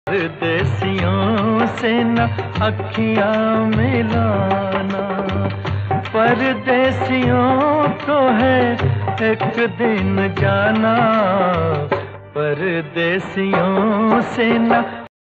परदेसियों से न अखियां मिलाना, परदेसियों को है एक दिन जाना, परदेसियों से न